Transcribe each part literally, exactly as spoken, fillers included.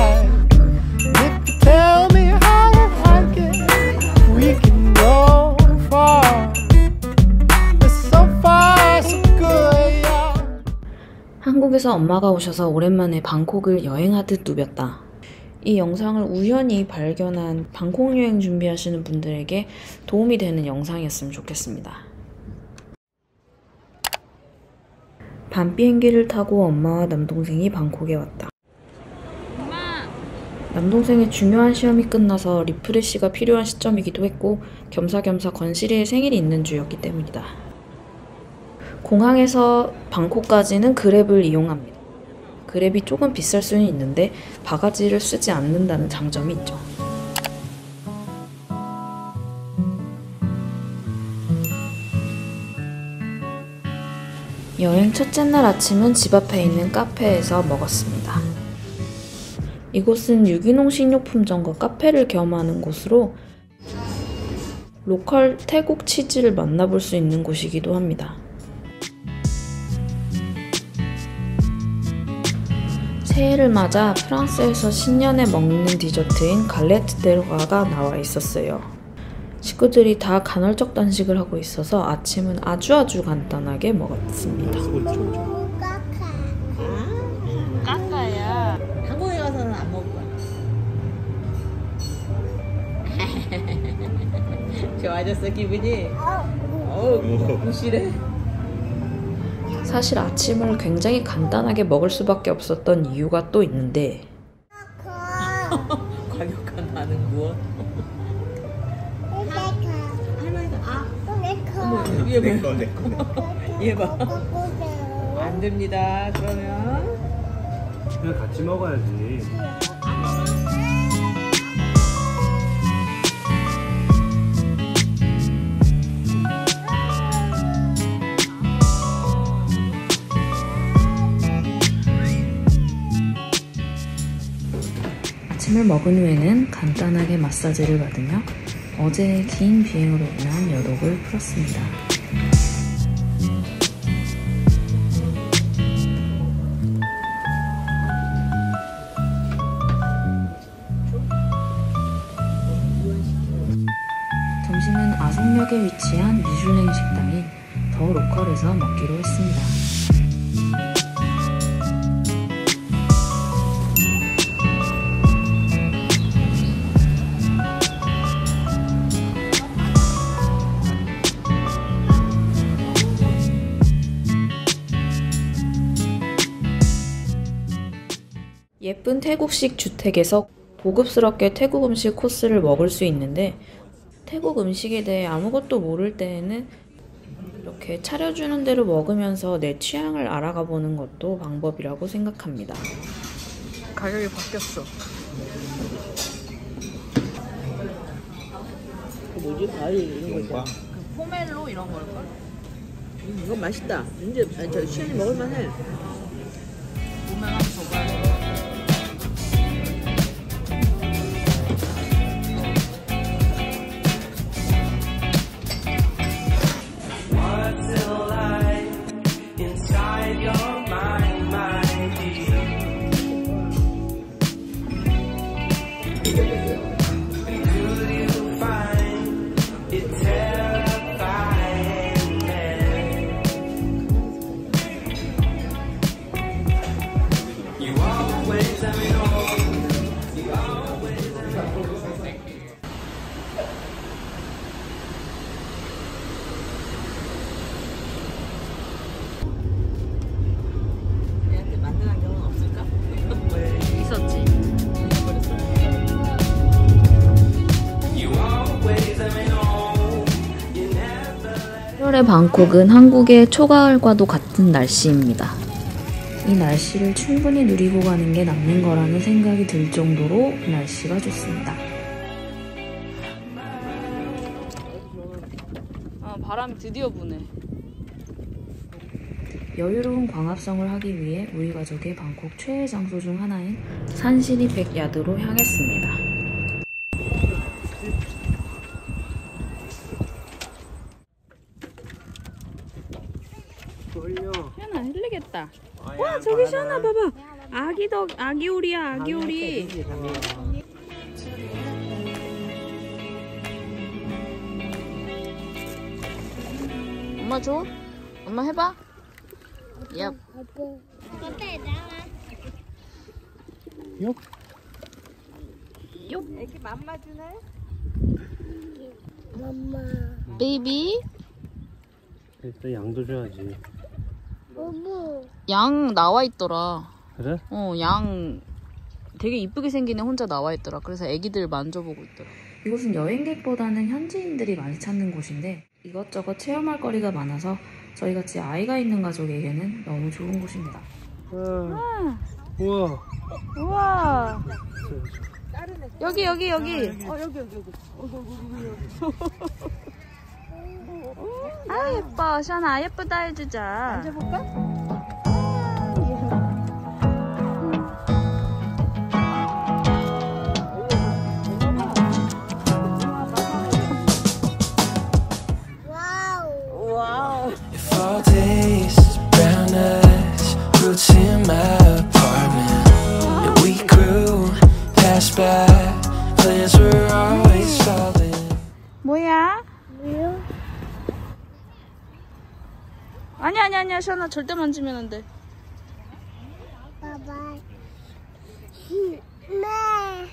ride. If you tell me how to like it, we can go far. It's so far, so good, yeah. 한국에서 엄마가 오셔서 오랜만에 방콕을 여행하듯 누볐다. 이 영상을 우연히 발견한 방콕 여행 준비하시는 분들에게 도움이 되는 영상이었으면 좋겠습니다. 밤 비행기를 타고 엄마와 남동생이 방콕에 왔다. 엄마! 남동생의 중요한 시험이 끝나서 리프레시가 필요한 시점이기도 했고 겸사겸사 건실이의 생일이 있는 주였기 때문이다. 공항에서 방콕까지는 그랩을 이용합니다. 그랩이 조금 비쌀 수는 있는데 바가지를 쓰지 않는다는 장점이 있죠. 여행 첫째 날 아침은 집 앞에 있는 카페에서 먹었습니다. 이곳은 유기농 식료품점과 카페를 겸하는 곳으로 로컬 태국 치즈를 만나볼 수 있는 곳이기도 합니다. 새해를 맞아 프랑스에서 신년에 먹는 디저트인 갈레트 데르과가 나와 있었어요. 식구들이 다 간헐적 단식을 하고 있어서 아침은 아주 아주 간단하게 먹었습니다. 까까. 까까야. 한국에 가서는 안 먹을 거야. 좋아졌어 기분이? 어우 무시래. 사실 아침을 굉장히 간단하게 먹을 수밖에 없었던 이유가 또 있는데 과격한 반응 무엇? 할머니가 아 어머 얘 봐 얘 봐 안 됩니다. 그러면 그냥 같이 먹어야지. 아침을 먹은 후에는 간단하게 마사지를 받으며 어제의 긴 비행으로 인한 여독을 풀었습니다. 점심은 아송역에 위치한 미슐랭 식당인 더 로컬에서 먹기로 했습니다. 예쁜 태국식 주택에서 고급스럽게 태국 음식 코스를 먹을 수 있는데 태국 음식에 대해 아무것도 모를 때에는 이렇게 차려주는 대로 먹으면서 내 취향을 알아가 보는 것도 방법이라고 생각합니다. 가격이 바뀌었어. 그 뭐지? 과일 이런 거 있잖아. 그 포멜로 이런 걸걸? 음, 이건 맛있다. 이제 아니, 저 시연이 먹을만해. 보면 한번 줘봐야 돼. 얘한테 만나는 경우는 없을까? 있었지. 일월의 방콕은 한국의 초가을과도 같은 날씨입니다. 이 날씨를 충분히 누리고 가는 게 낫는 거라는 생각이 들 정도로 날씨가 좋습니다. 아, 바람이 드디어 부네. 여유로운 광합성을 하기 위해 우리 가족의 방콕 최애 장소 중 하나인 산시리 백야드로 향했습니다. 돌려. 시연아 흘리겠다. 와 저기 시연아 봐봐. 아기 덕 아기 오리야 아기 오리. 엄마 줘. 엄마 해봐. 얍. 요? 애기 맘마 주네? 베이비. 일단 양도 줘야지. 양 나와 있더라. 그래? 어, 양 되게 이쁘게 생긴 애 혼자 나와 있더라. 그래서 애기들 만져보고 있더라. 이곳은 여행객보다는 현지인들이 많이 찾는 곳인데 이것저것 체험할 거리가 많아서 저희같이 아이가 있는 가족에게는 너무 좋은 곳입니다. 아, 우와. 우와. 여기 여기 여기. 어 여기 여기 여기. 아 예뻐. 시원아 예쁘다 해주자. 만져볼까? If all days, brown eyes, roots in my apartment. And we grew, passed by, plans were always solid. 뭐야? 뭐야? 아니 아니 아니야 시원아 절대 만지면 안 돼. 봐봐. 네.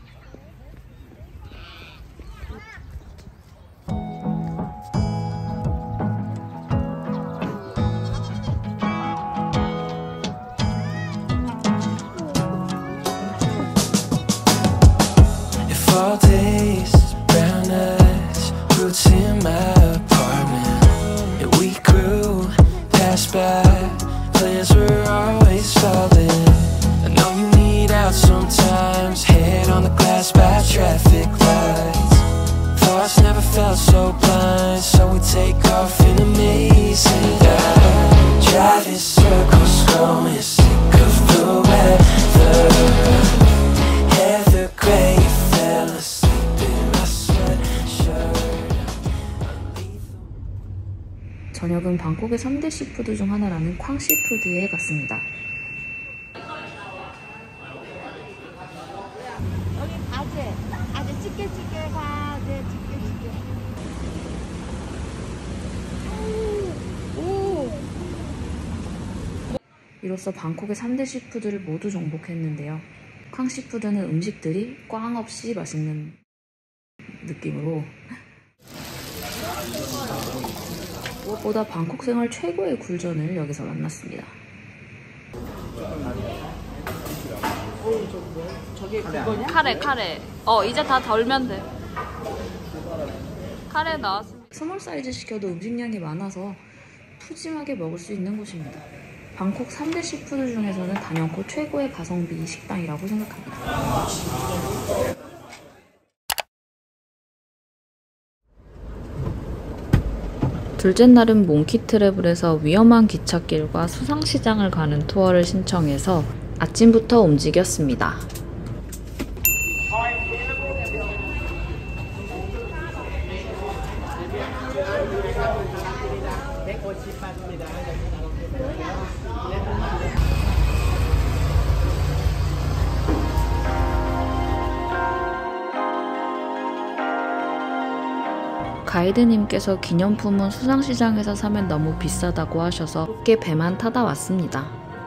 If all days, brown eyes, roots in my apartment. And we grew, passed by, plans were always solid. I know you need out sometimes, head on the glass by traffic lights. Thoughts never felt so blind, so we take off in amazing dive. Driving circles, growing sick of the weather. Heather gray, fell asleep in my sweatshirt. 저녁은 방콕의 삼 대 시푸드 중 하나라는 쾅 시푸드에 갔습니다. 여기 아재. 아재 찌개 찌개 가. 네 찌개 찌개. 이로써 방콕의 삼 대 시푸드를 모두 정복했는데요. 쾅 시푸드는 음식들이 꽝 없이 맛있는 느낌으로 무엇보다 방콕 생활 최고의 굴전을 여기서 만났습니다. 저게 그거냐? 카레 카레. 어 이제 다 덜면 돼. 카레 나왔습니다. 스몰 사이즈 시켜도 음식량이 많아서 푸짐하게 먹을 수 있는 곳입니다. 방콕 삼 대 시푸드 중에서는 단연코 최고의 가성비 식당이라고 생각합니다. 둘째 날은 몽키 트래블에서 위험한 기찻길과 수상시장을 가는 투어를 신청해서 아침부터 움직였습니다. 가이드님께서 기념품은 수상시장에서 사면 너무 비싸다고 하셔서 쉽게 배만 타다 왔습니다.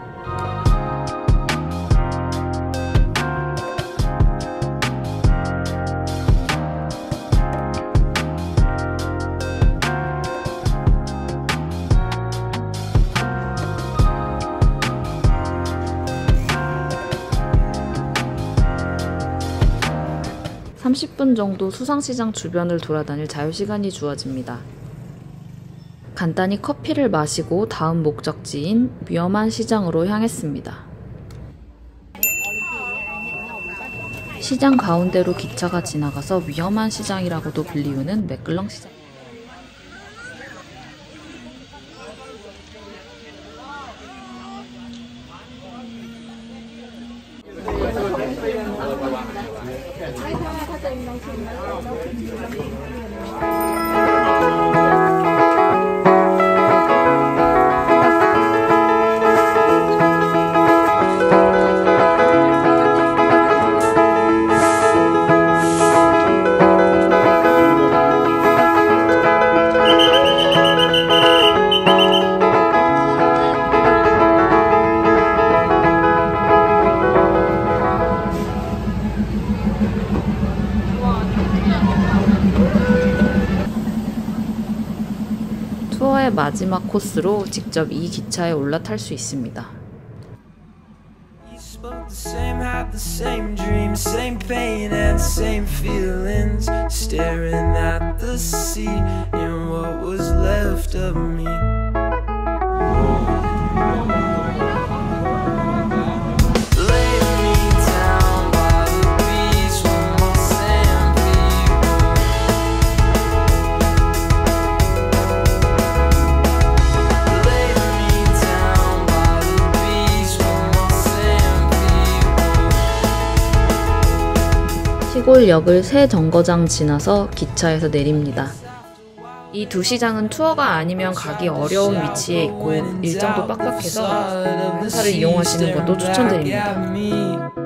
삼십 분 정도 수상시장 주변을 돌아다닐 자유시간이 주어집니다. 간단히 커피를 마시고 다음 목적지인 위험한 시장으로 향했습니다. 시장 가운데로 기차가 지나가서 위험한 시장이라고도 불리우는 매끌렁 시장. 투어의 마지막 코스로 직접 이 기차에 올라탈 수 있습니다. Spoke the same, had the same dreams, same pain and same feelings. Staring at the sea and what was left of me. Lay me down by the beach with my sand people. Lay me down by the beach with my sand people. 시골역을 새 정거장 지나서 기차에서 내립니다. 이 두 시장은 투어가 아니면 가기 어려운 위치에 있고 일정도 빡빡해서 행사를 이용하시는 것도 추천드립니다.